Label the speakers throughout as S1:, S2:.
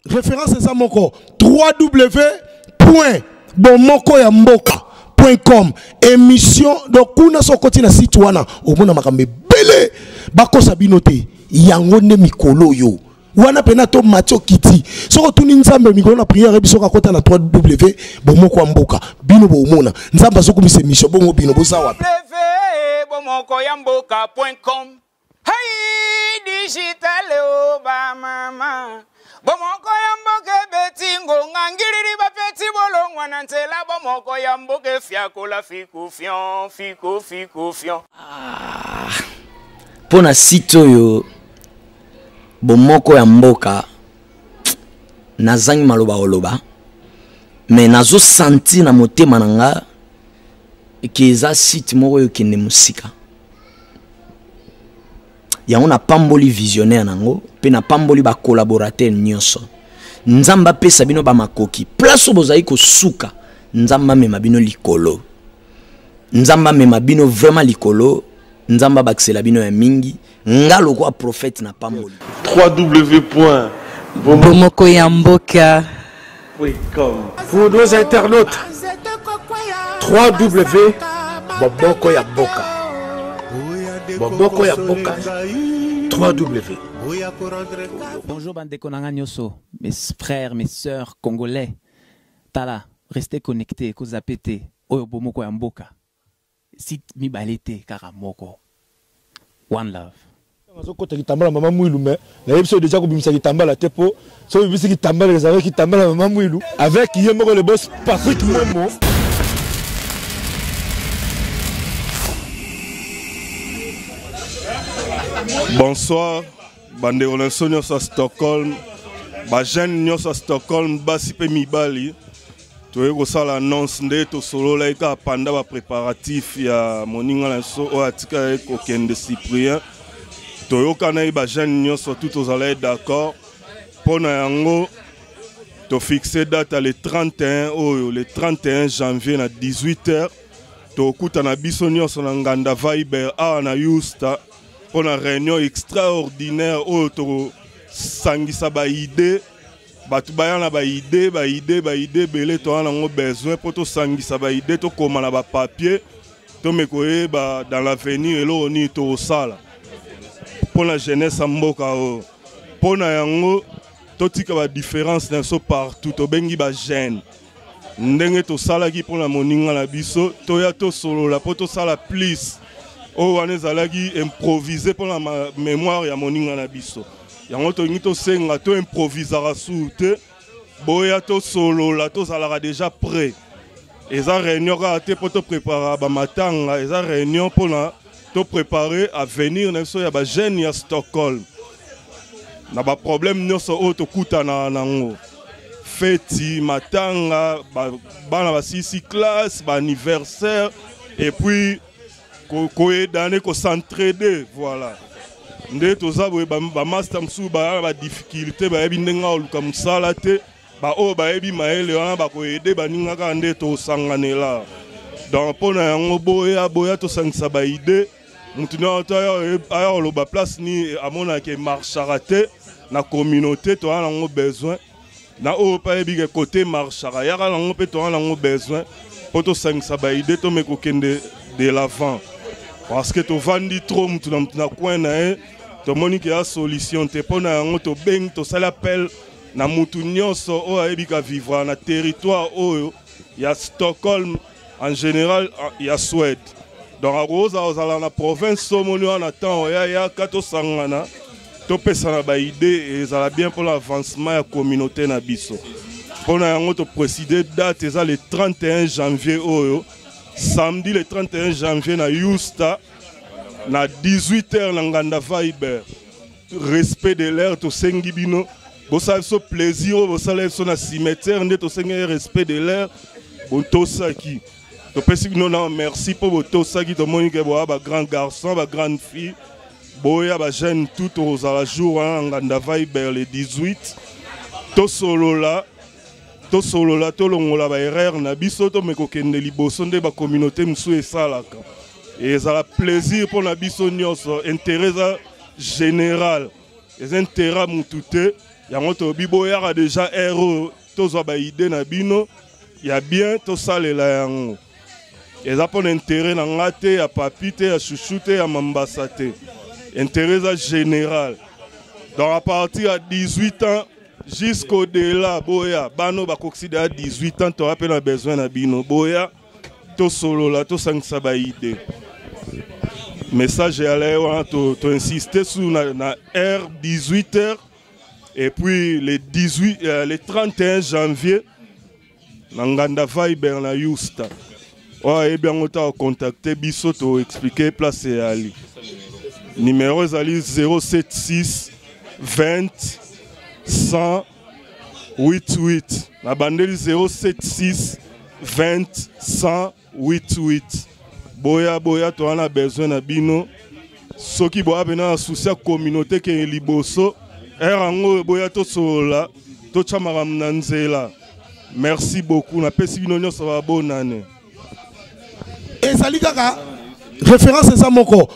S1: référence c'est ça moko www.bomokoyamboka.com émission donc kuna sokoti na site wana omona makambe belé bako sabinote yango ne mikolo yo wana pena to macho kiti soko tuni nzambe mikolo na prière biso ka kota na www.bomokoyamboka bino bo omona nzamba soko mise mission bongo bino bo sawa
S2: www.bomokoyamboka.com hey digital o ba mama Bomokoyamboka betingo ngangiriri ba peti bolongwa na ntela Bomokoyamboka fiakola fiku fion
S3: pona sito yo Bomokoyamboka nazangi maloba oloba mais nazo senti na motema nanga eza site moko yo kende musika yango na pamboli visionnaire nango pe na pamboli ba collaborateur nyonso nzamba pesa bino ba makoki place bozai ko suka nzamba mema bino likolo nzamba mema bino vraiment likolo nzamba baksela bino ya mingi ngalo kwa prophète na pamboli
S4: www.bomokoyamboka.com pour nos internautes www.bomokoyamboka Bomokoyamboka 3W.
S5: Bonjour Bandeko Nanganyoso, mes frères, mes sœurs congolais. Tala, restez connectés, kozapete, oyo Bomokoyamboka. Site mibalete karamoko. One love.
S1: Azokota kitambala mama mwilu mais na episode déjà ko bimisa kitambala tepo so bimisa kitambala les avec kitambala mama mwilu avec yemoko le boss Patrick Momo.
S6: Bonsoir, bande relation nyos à Stockholm, ba jeune nyos à Stockholm, basi pe mibali. Toye ko sala annonce nde to solo la ka panda ba préparatif ya moninga la so o atika ko kende Cyprien. Toyo kana ba jeune nyos tout aux allez d'accord. Pona yango to fixer date le 31 le 31 janvier à 18h. To kuta na biso nyos na nganda Viber a na Yusta. Pour une réunion extraordinaire où tu sangisa ba idée batu bayana ba idée belé to ana ngo besoin pour to sangisa ba idée to koma na ba papier to mekoye ba dans l'avenir elo ni to sala pour la jeunesse mboka o pour na yango to tika ba différence na so partout to bengi ba jeune ndenge to sala ki pour la moninga na biso to ya to solo la pour to sala plus oh on est allé improviser pour la mémoire ya moninga na biso yango to ngito senga to improvisera soute boya to solo la to salara déjà prêt eza réunion ka te pour te préparer ba matanga eza réunion pour na to préparer à venir na so ya ba jeune ya Stockholm na ba problème nyonso o to kuta na nango feti matanga bana ba sisi classe ba anniversaire et puis d'année ko s'entraider voilà ndé toza boye ba master msu ba difficulté ba yebi ndenga oluka musala te ba o ba yebi maele wana ba ko aider ba ninga ka ndé to sanganela donc pona yango boya to sangisa ba idée mutu na aya oloba place ni amona ke marchara te na communauté to ana ngo besoin na o pa yebi ke côté marchara ya ka ngo pe to ana ngo besoin poto sangisa ba idée to meko kende de l'avant. Parce que tu vendis trop, tu n'as point na to monique a solution te pona ngo to beng to sala appel na mutu nyonso o aebika vivre na territoire oyo ya Stockholm en général ya Suède. Donc à Rosa ozala na province somoni en temps ya kato sangana to pesa na ba idée et ça va bien pour l'avancement ya communauté na biso. Pona ngo to préciser date eza le 31 janvier oyo samedi le 31 janvier na Yusta na 18h na nganda Viber respect de l'air to sengi bino bo sa so plaisir bo sa so na cimetière nde to sengi respect de l'air bon to saki to pesi non merci pour bo to saki to monique bo ba grand garçon ba grande fille boya ba jeune tout aux à la jour na nganda Viber le 18 to solo la to longola ba erreur na biso to meko kende liboso nde ba communauté msu esalaka et ça la plaisir pour na biso nyonso intérêt général les intérêts mutute yango to biboya a déjà héros tozo ba idée na bino ya bien to salela yango eza pour intérêt na ngate ya papite ya chouchoute ya mambasate intérêt général donc à partir à 18 ans jusqu'au delà boya bano ba kokside à 18 ans to rappelle besoin na bino boya to solo la to sangisa ba idée message à l'air to insister sur na heure 18h et puis le 31 janvier Nanganda Viber na Yusta. Ouais, et bien on t'a contacté biso to expliquer place et ali. Numéro ali 076 20 100 88. La bandeli 076 20 100 88. Boya to on a besoin na bino. Soki boya bena souci à communauté ke liboso. Erango boya to sola to chamara mnanzela. Merci beaucoup. Na pesi bino ça va bonne année.
S1: Et ça kaka référence c'est ça moko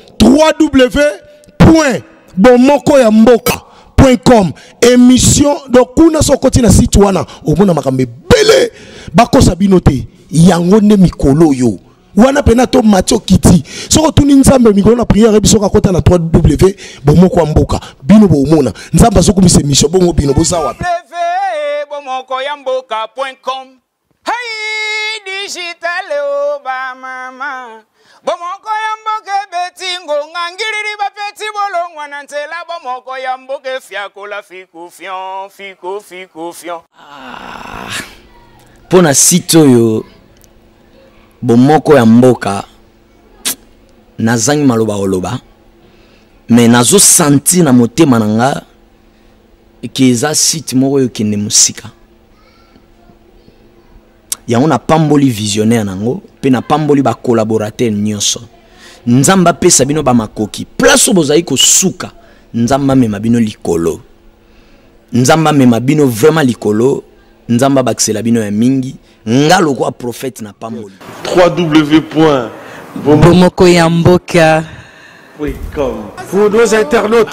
S1: www.bomokoyamboka.com émission donc kuna sokoti na site wana omona makambe belé bako sabinote yango ne mikolo yo wana pena to macho kiti soko tuni nzambe mikolo na prière biso ka kota na www.bomokoyamboka bino bo omona nzamba soko mise mission bongo bino bozawa
S2: www.bomokoyamboka.com hey digital oba mama bomoko yamboke betingo ngangiriri bapeti bolongwa na ntela bomoko yamboke fiakola fiku fion
S3: pona site oyo bomoko ya mboka nazangi maloba oloba mais nazo senti na motema nanga ke eza site moko yo kende musika ya on a pamboli visionnaire nango pe na pamboli ba collaborateur nyonso nzamba pesa bino ba makoki place bozai ko suka nzamba mema bino likolo nzamba mema bino vraiment likolo nzamba baksela bino ya mingi ngalo kwa prophète na pamboli
S4: www.bomokoyamboka.com. Pour nos internautes,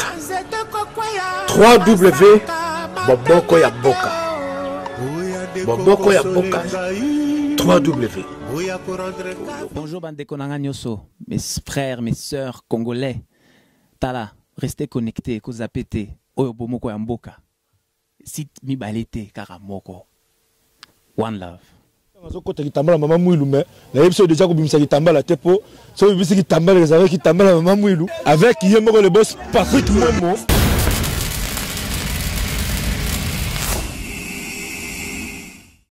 S4: www.bomokoyamboka. Bomokoyamboka. 3W.
S5: Bonjour bandeko nanga nyoso, mes frères, mes sœurs congolais. Tala, restez connectés, kozapete, oyo bomoko ya mboka. Site mibalete karamoko. One love.
S7: Azokota kitambala mama mwilu mais na yebiso déjà ko bimisa kitambala tepo so bimisa kitambala ezaka kitambala mama mwilu avec yemoko le boss Patrick Momo.